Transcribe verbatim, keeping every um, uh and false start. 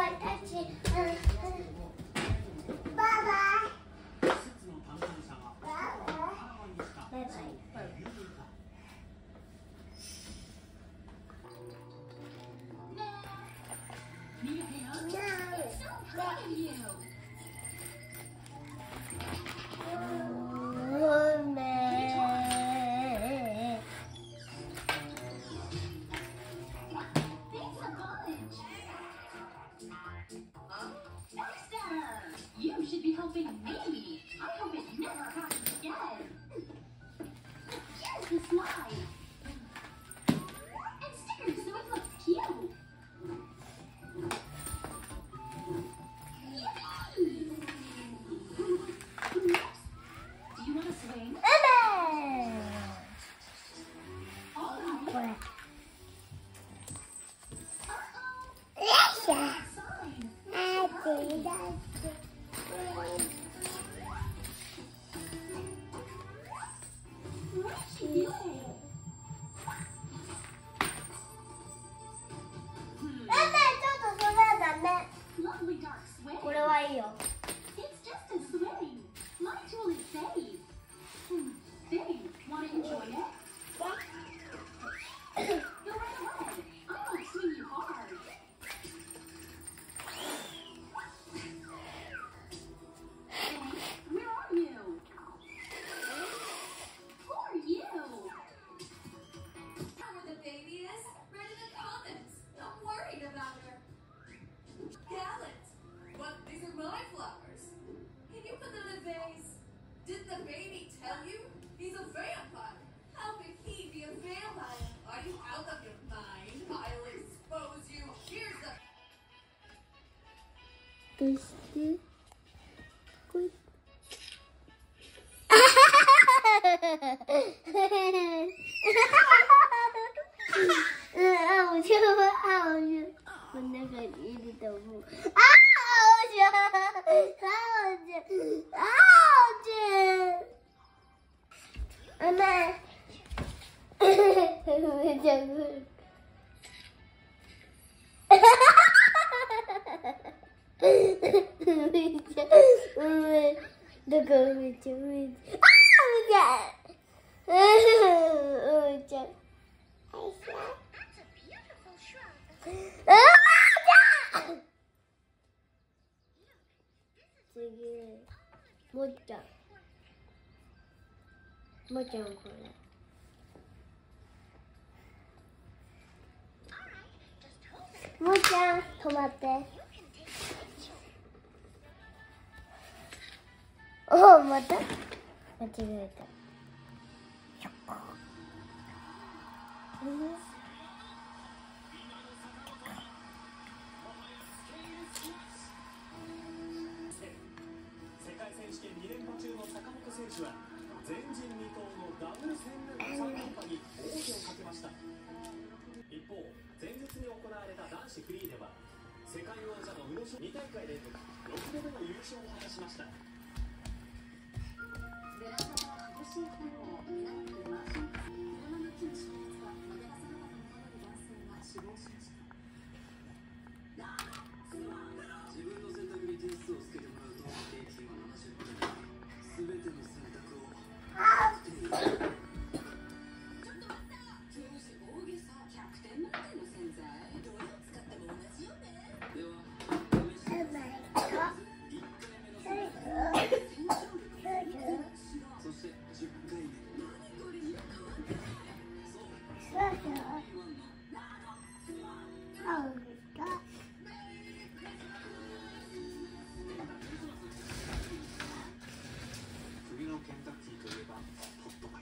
バイタッチ。バイバイ。バイバイ。バイバイ。 You should be helping me. I hope it never happens again. Here's the slide. And stickers so it looks cute. Yippee! Do you want to swing? All right. Uh-oh. Lovely dark swing. これはいいよ。 It's just a swing. My tool is safe. Hmm. Babe, want to enjoy it? Go right ahead. I won't swing you hard. Where are you? Who are you? How where the baby is? Read in the comments. I'm worried about her. Gallant. What? These are my flowers. Can you put them in a vase? Did the baby tell you? He's a vampire. How could he be a vampire? Are you out of your mind? I'll expose you. Here's the... どうしてこいあ、我就啊，我就我那个一直都不啊，我就啊，我就啊，我就妈妈，我讲过。だからめっちゃめっちゃあーめっちゃめっちゃ次もっちゃんもっちゃんこれもっちゃん止まっておお、また間違えた。 世界選手権に連覇中の坂本選手は前人未到のダブルせんめんさん連覇に王手をかけました。一方、前日に行われた男子フリーでは世界王者の宇野昌磨に大会連続ろくどめの優勝を果たしました。